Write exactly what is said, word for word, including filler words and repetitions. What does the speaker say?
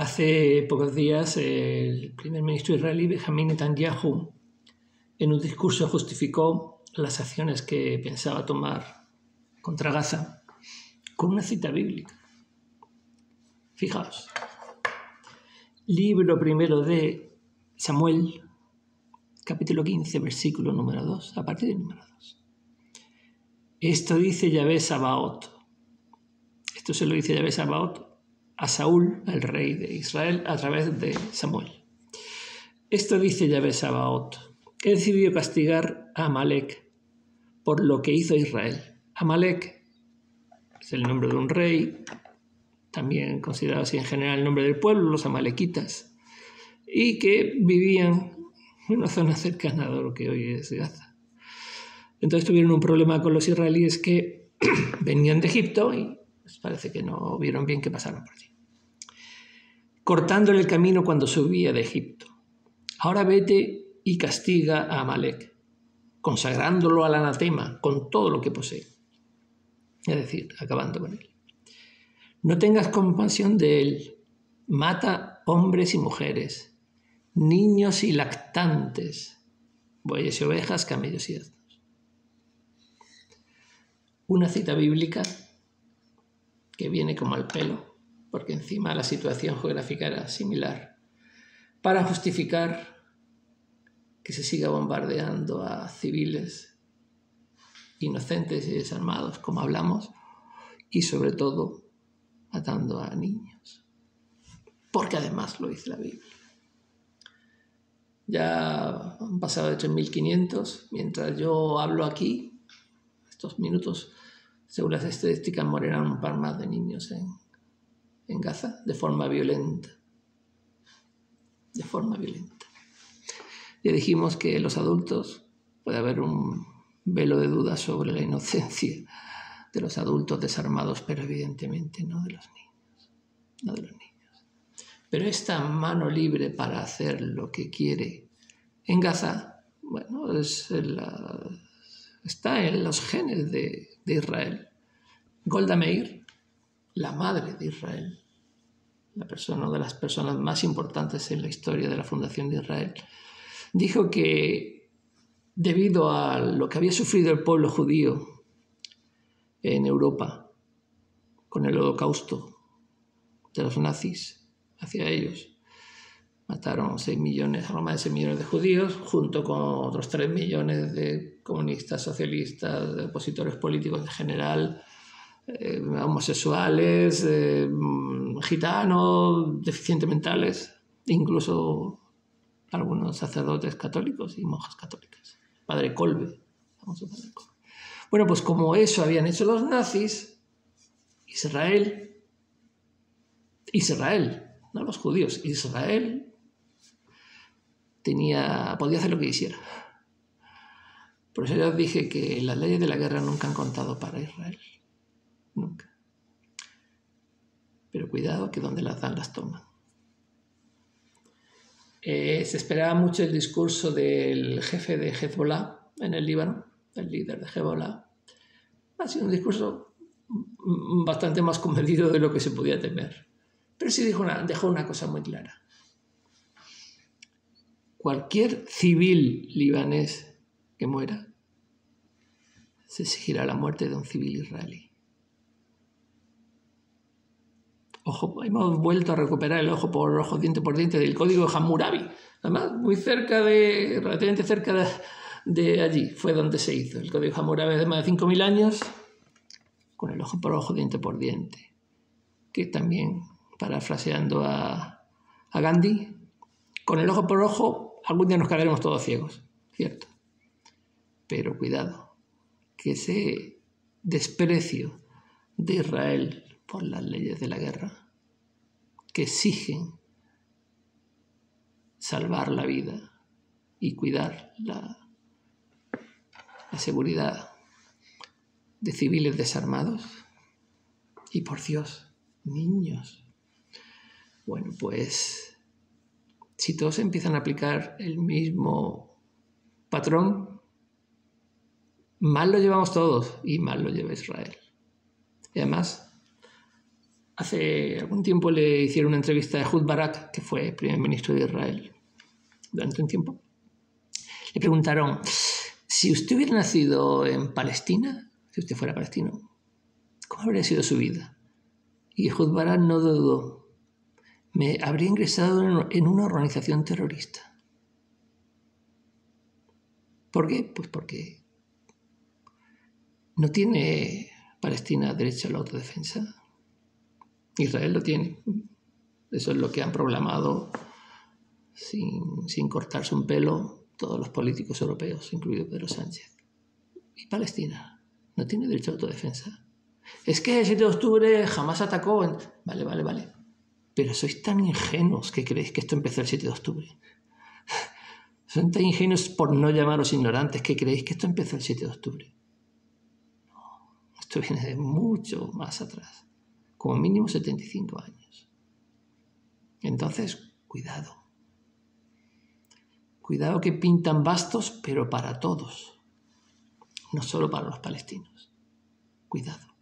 Hace pocos días el primer ministro israelí Benjamin Netanyahu en un discurso justificó las acciones que pensaba tomar contra Gaza con una cita bíblica. Fijaos, libro primero de Samuel, capítulo quince, versículo número dos, a partir del número dos. Esto dice Yahvé Sabaoth. Esto se lo dice Yahvé Sabaoth a Saúl, el rey de Israel, a través de Samuel. Esto dice Yahvé Sabaoth. He decidido castigar a Amalek por lo que hizo Israel. Amalek es el nombre de un rey, también considerado así en general el nombre del pueblo, los amalequitas, y que vivían en una zona cercana a lo que hoy es Gaza. Entonces tuvieron un problema con los israelíes que venían de Egipto y pues parece que no vieron bien que pasaron por allí, cortándole el camino cuando subía de Egipto. Ahora vete y castiga a Amalek, consagrándolo al anatema con todo lo que posee. Es decir, acabando con él. No tengas compasión de él. Mata hombres y mujeres, niños y lactantes, bueyes y ovejas, camellos y asnos. Una cita bíblica que viene como al pelo, porque encima la situación geográfica era similar, para justificar que se siga bombardeando a civiles inocentes y desarmados, como hablamos, y sobre todo matando a niños, porque además lo dice la Biblia. Ya han pasado de tres mil quinientos, mientras yo hablo aquí, estos minutos, según las estadísticas, morirán un par más de niños en, en Gaza de forma violenta. De forma violenta. Ya dijimos que los adultos, puede haber un velo de duda sobre la inocencia de los adultos desarmados, pero evidentemente no de los niños. No de los niños. Pero esta mano libre para hacer lo que quiere en Gaza, bueno, es la, está en los genes de, de Israel. Golda Meir, la madre de Israel, la persona, una de las personas más importantes en la historia de la fundación de Israel, dijo que debido a lo que había sufrido el pueblo judío en Europa con el holocausto de los nazis hacia ellos, mataron seis millones, algo más de seis millones de judíos, junto con otros tres millones de comunistas, socialistas, de opositores políticos en general, eh, homosexuales, eh, gitanos, deficientes mentales, incluso algunos sacerdotes católicos y monjas católicas. Padre Kolbe, famoso Padre Kolbe. Bueno, pues como eso habían hecho los nazis, Israel, Israel, no los judíos, Israel tenía, podía hacer lo que quisiera. Por eso ya os dije que las leyes de la guerra nunca han contado para Israel. Nunca. Pero cuidado que donde las dan las toman. Eh, se esperaba mucho el discurso del jefe de Hezbollah en el Líbano, el líder de Hezbollah. Ha sido un discurso bastante más comedido de lo que se podía temer. Pero sí dijo una, dejó una cosa muy clara. Cualquier civil libanés que muera, se exigirá la muerte de un civil israelí. Ojo, hemos vuelto a recuperar el ojo por ojo, diente por diente del código de Hammurabi. Además, muy cerca de, relativamente cerca de, de allí, fue donde se hizo. El código de Hammurabi de más de cinco mil años, con el ojo por ojo, diente por diente. Que también, parafraseando a, a Gandhi, con el ojo por ojo, algún día nos quedaremos todos ciegos, ¿cierto? Pero cuidado, que ese desprecio de Israel por las leyes de la guerra, que exigen salvar la vida y cuidar la, la seguridad de civiles desarmados y, por Dios, niños. Bueno, pues si todos empiezan a aplicar el mismo patrón, mal lo llevamos todos y mal lo lleva Israel. Y además, hace algún tiempo le hicieron una entrevista a Ehud Barak, que fue primer ministro de Israel durante un tiempo. Le preguntaron, si usted hubiera nacido en Palestina, si usted fuera palestino, ¿cómo habría sido su vida? Y Ehud Barak no dudó. Me habría ingresado en una organización terrorista. ¿Por qué? Pues porque no tiene Palestina derecho a la autodefensa. Israel lo tiene. Eso es lo que han proclamado sin, sin cortarse un pelo todos los políticos europeos, incluido Pedro Sánchez. ¿Y Palestina? ¿No tiene derecho a autodefensa? Es que el siete de octubre jamás atacó. En... Vale, vale, vale. Pero sois tan ingenuos que creéis que esto empezó el siete de octubre. Son tan ingenuos por no llamaros ignorantes que creéis que esto empezó el siete de octubre. No, esto viene de mucho más atrás. Como mínimo setenta y cinco años. Entonces, cuidado. Cuidado que pintan bastos, pero para todos. No solo para los palestinos. Cuidado.